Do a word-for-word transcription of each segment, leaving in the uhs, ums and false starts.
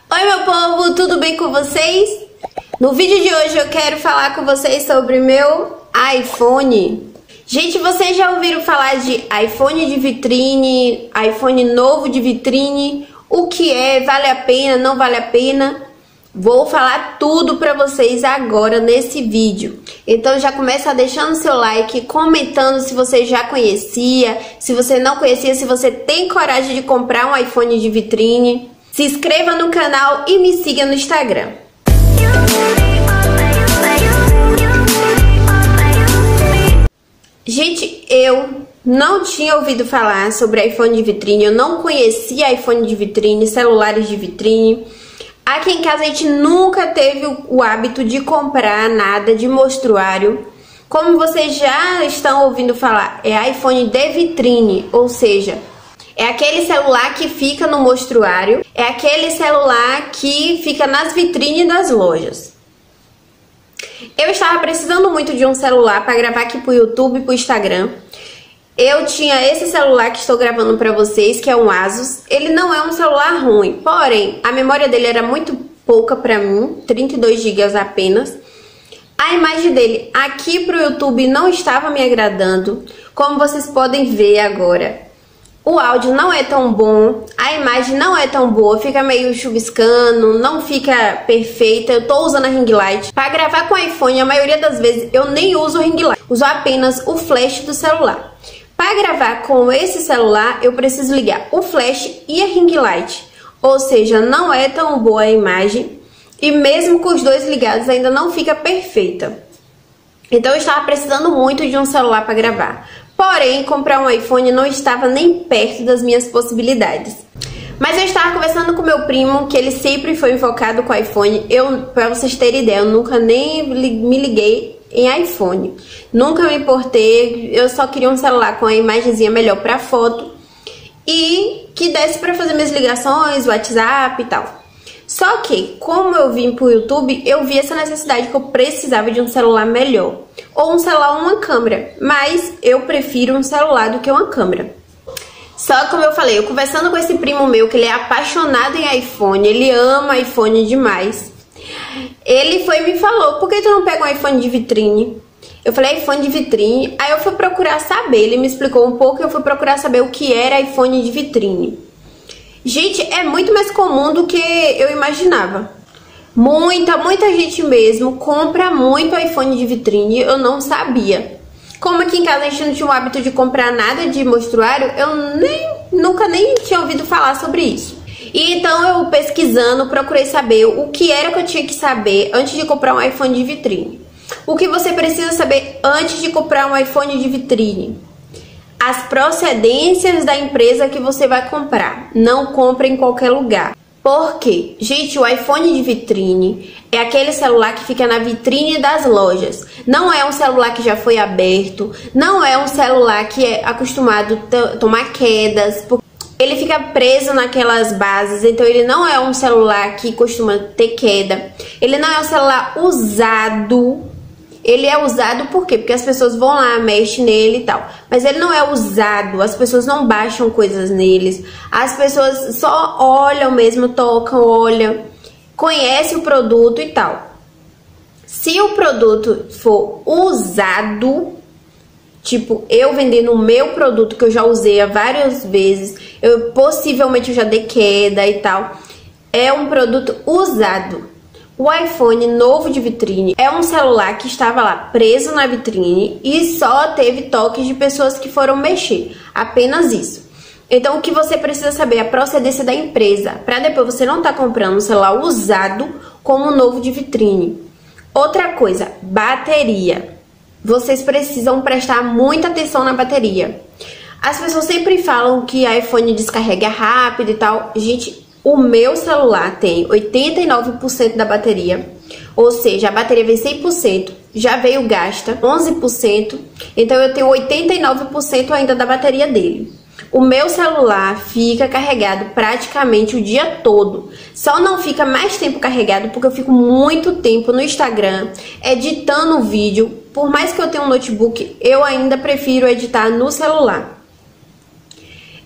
Oi meu povo, tudo bem com vocês? No vídeo de hoje eu quero falar com vocês sobre meu iPhone. Gente, vocês já ouviram falar de iPhone de vitrine, iPhone novo de vitrine? O que é? Vale a pena? Não vale a pena? Vou falar tudo pra vocês agora nesse vídeo. Então já começa deixando seu like, comentando se você já conhecia, se você não conhecia, se você tem coragem de comprar um iPhone de vitrine. Se inscreva no canal e me siga no Instagram. Gente, eu não tinha ouvido falar sobre iPhone de vitrine, eu não conhecia iPhone de vitrine, celulares de vitrine. Aqui em casa a gente nunca teve o, o hábito de comprar nada de mostruário. Como vocês já estão ouvindo falar, é iPhone de vitrine, ou seja, é aquele celular que fica no mostruário, é aquele celular que fica nas vitrines das lojas. Eu estava precisando muito de um celular para gravar aqui pro YouTube e pro Instagram. Eu tinha esse celular que estou gravando para vocês, que é um Asus. Ele não é um celular ruim, porém, a memória dele era muito pouca para mim, trinta e dois gigas apenas. A imagem dele aqui pro YouTube não estava me agradando, como vocês podem ver agora. O áudio não é tão bom, a imagem não é tão boa, fica meio chuviscando, não fica perfeita. Eu tô usando a ring light. Para gravar com o iPhone, a maioria das vezes eu nem uso o ring light, uso apenas o flash do celular. Para gravar com esse celular, eu preciso ligar o flash e a ring light, ou seja, não é tão boa a imagem e mesmo com os dois ligados ainda não fica perfeita. Então eu estava precisando muito de um celular para gravar. Porém, comprar um iPhone não estava nem perto das minhas possibilidades. Mas eu estava conversando com meu primo, que ele sempre foi focado com iPhone. Eu, pra vocês terem ideia, eu nunca nem me liguei em iPhone. Nunca me importei, eu só queria um celular com a imagenzinha melhor para foto e que desse para fazer minhas ligações, WhatsApp e tal. Só que, como eu vim pro YouTube, eu vi essa necessidade que eu precisava de um celular melhor. Ou um celular ou uma câmera. Mas eu prefiro um celular do que uma câmera. Só que, como eu falei, eu conversando com esse primo meu, que ele é apaixonado em iPhone, ele ama iPhone demais. Ele foi e me falou, por que tu não pega um iPhone de vitrine? Eu falei, iPhone de vitrine? Aí eu fui procurar saber, ele me explicou um pouco, eu fui procurar saber o que era iPhone de vitrine. Gente, é muito mais comum do que eu imaginava. Muita, muita gente mesmo compra muito iPhone de vitrine, eu não sabia. Como aqui em casa a gente não tinha o hábito de comprar nada de mostruário, eu nem, nunca nem tinha ouvido falar sobre isso. E então eu pesquisando, procurei saber o que era que eu tinha que saber antes de comprar um iPhone de vitrine. O que você precisa saber antes de comprar um iPhone de vitrine? As procedências da empresa que você vai comprar. Não compre em qualquer lugar. Por quê? Gente, o iPhone de vitrine é aquele celular que fica na vitrine das lojas. Não é um celular que já foi aberto. Não é um celular que é acostumado a tomar quedas. Ele fica preso naquelas bases. Então ele não é um celular que costuma ter queda. Ele não é um celular usado. Ele é usado por quê? Porque as pessoas vão lá, mexem nele e tal. Mas ele não é usado, as pessoas não baixam coisas neles. As pessoas só olham mesmo, tocam, olham, conhecem o produto e tal. Se o produto for usado, tipo eu vendendo o meu produto que eu já usei várias vezes, eu possivelmente eu já dei queda e tal, é um produto usado. O iPhone novo de vitrine é um celular que estava lá preso na vitrine e só teve toques de pessoas que foram mexer. Apenas isso. Então o que você precisa saber é a procedência da empresa, para depois você não estar tá comprando um celular usado como um novo de vitrine. Outra coisa, bateria. Vocês precisam prestar muita atenção na bateria. As pessoas sempre falam que iPhone descarrega rápido e tal. Gente, o meu celular tem oitenta e nove por cento da bateria, ou seja, a bateria vem cem por cento, já veio gasta onze por cento, então eu tenho oitenta e nove por cento ainda da bateria dele. O meu celular fica carregado praticamente o dia todo, só não fica mais tempo carregado porque eu fico muito tempo no Instagram editando o vídeo. Por mais que eu tenha um notebook, eu ainda prefiro editar no celular.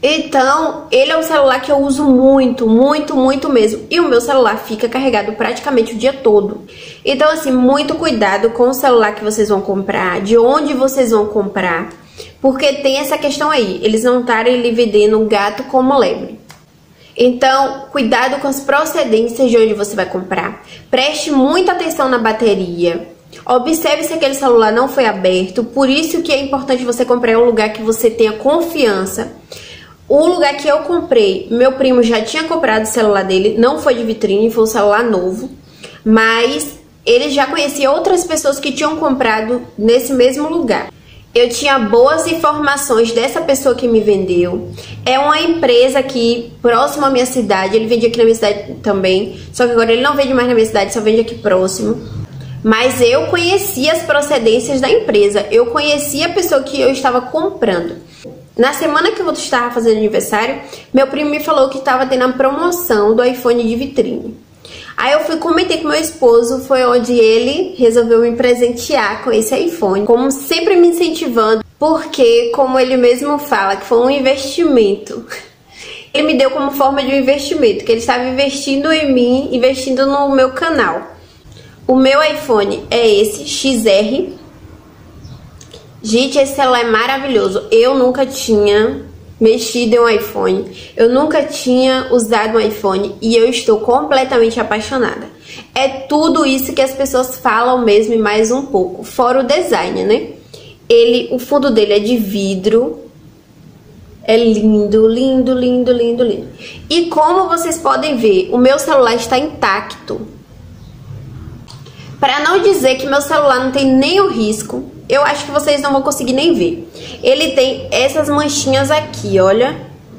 Então, ele é um celular que eu uso muito, muito, muito mesmo. E o meu celular fica carregado praticamente o dia todo. Então, assim, muito cuidado com o celular que vocês vão comprar, de onde vocês vão comprar. Porque tem essa questão aí, eles não estarem lhe vendendo gato como lebre. Então, cuidado com as procedências de onde você vai comprar. Preste muita atenção na bateria. Observe se aquele celular não foi aberto. Por isso que é importante você comprar em um lugar que você tenha confiança. O lugar que eu comprei, meu primo já tinha comprado o celular dele, não foi de vitrine, foi um celular novo, mas ele já conhecia outras pessoas que tinham comprado nesse mesmo lugar. Eu tinha boas informações dessa pessoa que me vendeu. É uma empresa aqui próxima à minha cidade, ele vende aqui na minha cidade também, só que agora ele não vende mais na minha cidade, só vende aqui próximo. Mas eu conhecia as procedências da empresa, eu conhecia a pessoa que eu estava comprando. Na semana que eu estava fazendo aniversário, meu primo me falou que estava tendo a promoção do iPhone de vitrine. Aí eu fui comentei com meu esposo, foi onde ele resolveu me presentear com esse iPhone, como sempre me incentivando, porque, como ele mesmo fala, que foi um investimento. Ele me deu como forma de um investimento, que ele estava investindo em mim, investindo no meu canal. O meu iPhone é esse, X R. Gente, esse celular é maravilhoso. Eu nunca tinha mexido em um iPhone. Eu nunca tinha usado um iPhone e eu estou completamente apaixonada. É tudo isso que as pessoas falam mesmo e mais um pouco. Fora o design, né? Ele, o fundo dele é de vidro. É lindo, lindo, lindo, lindo, lindo. E como vocês podem ver, o meu celular está intacto. Para não dizer que meu celular não tem nenhum risco, eu acho que vocês não vão conseguir nem ver. Ele tem essas manchinhas aqui, olha.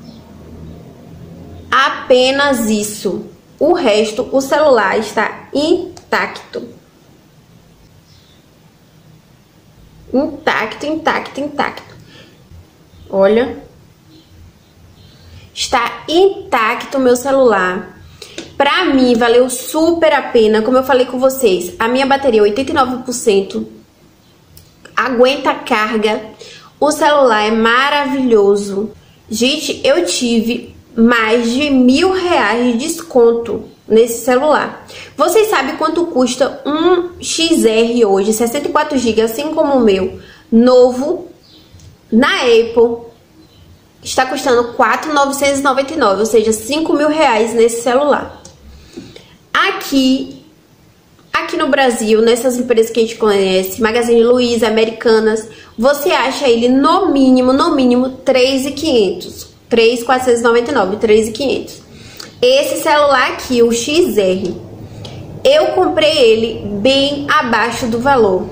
Apenas isso. O resto, o celular está intacto. Intacto, intacto, intacto. Olha. Está intacto o meu celular. Pra mim, valeu super a pena. Como eu falei com vocês, a minha bateria é oitenta e nove por cento. Aguenta a carga. O celular é maravilhoso. Gente, eu tive mais de mil reais de desconto nesse celular. Vocês sabem quanto custa um X R hoje, sessenta e quatro gigas, assim como o meu, novo, na Apple? Está custando quatro mil novecentos e noventa e nove, ou seja, cinco mil reais nesse celular. Aqui, aqui no Brasil, nessas empresas que a gente conhece, Magazine Luiza, Americanas, você acha ele no mínimo, no mínimo, três mil e quinhentos. três mil quatrocentos e noventa e nove, três mil e quinhentos. Esse celular aqui, o X R, eu comprei ele bem abaixo do valor,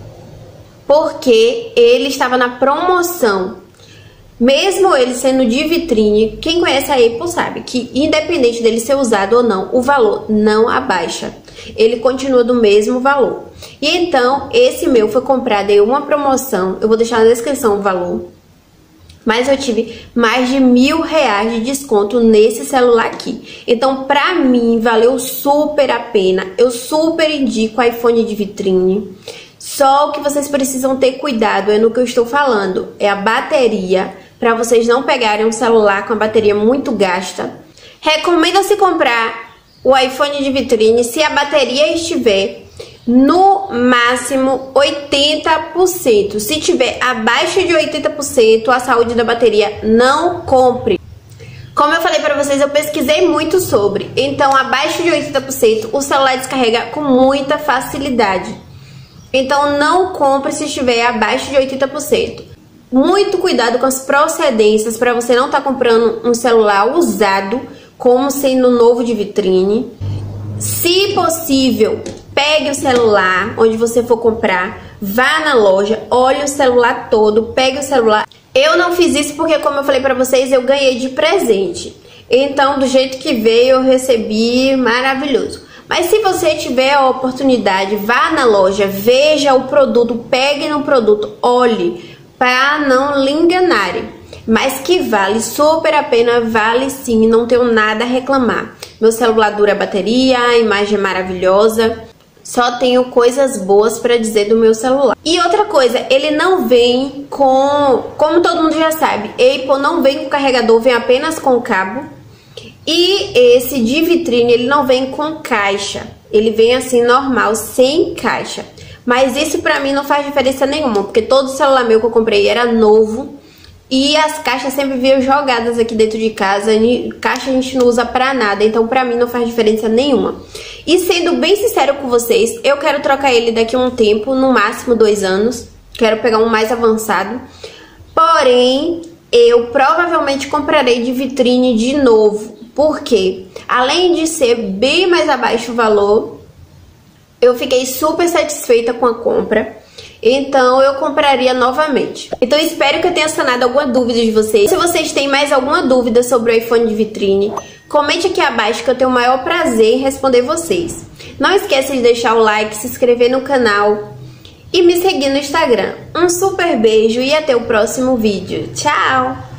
porque ele estava na promoção. Mesmo ele sendo de vitrine, quem conhece a Apple sabe que independente dele ser usado ou não, o valor não abaixa. Ele continua do mesmo valor. E então, esse meu foi comprado em uma promoção. Eu vou deixar na descrição o valor. Mas eu tive mais de mil reais de desconto nesse celular aqui. Então, pra mim, valeu super a pena. Eu super indico o iPhone de vitrine. Só o que vocês precisam ter cuidado é no que eu estou falando. É a bateria, para vocês não pegarem um celular com a bateria muito gasta. Recomenda-se comprar o iPhone de vitrine se a bateria estiver no máximo oitenta por cento. Se tiver abaixo de oitenta por cento, a saúde da bateria, não compre. Como eu falei para vocês, eu pesquisei muito sobre. Então, abaixo de oitenta por cento, o celular descarrega com muita facilidade. Então, não compre se estiver abaixo de oitenta por cento. Muito cuidado com as procedências para você não estar tá comprando um celular usado como sendo novo de vitrine. Se possível, pegue o celular onde você for comprar, vá na loja, olhe o celular todo, pegue o celular. Eu não fiz isso porque, como eu falei para vocês, eu ganhei de presente. Então, do jeito que veio, eu recebi, maravilhoso. Mas se você tiver a oportunidade, vá na loja, veja o produto, pegue no produto, olhe, para não lhe enganarem. Mas que vale super a pena, vale sim, não tenho nada a reclamar. Meu celular dura a bateria, a imagem é maravilhosa. Só tenho coisas boas pra dizer do meu celular. E outra coisa, ele não vem com... Como todo mundo já sabe, Apple não vem com carregador, vem apenas com cabo. E esse de vitrine, ele não vem com caixa. Ele vem assim, normal, sem caixa. Mas isso pra mim não faz diferença nenhuma, porque todo celular meu que eu comprei era novo. E as caixas sempre vinham jogadas aqui dentro de casa. Caixa a gente não usa pra nada, então pra mim não faz diferença nenhuma. E sendo bem sincero com vocês, eu quero trocar ele daqui a um tempo, no máximo dois anos. Quero pegar um mais avançado. Porém, eu provavelmente comprarei de vitrine de novo. Porque, além de ser bem mais abaixo o valor, eu fiquei super satisfeita com a compra. Então eu compraria novamente. Então espero que eu tenha sanado alguma dúvida de vocês. Se vocês têm mais alguma dúvida sobre o iPhone de vitrine, comente aqui abaixo que eu tenho o maior prazer em responder vocês. Não esqueça de deixar o like, se inscrever no canal e me seguir no Instagram. Um super beijo e até o próximo vídeo. Tchau!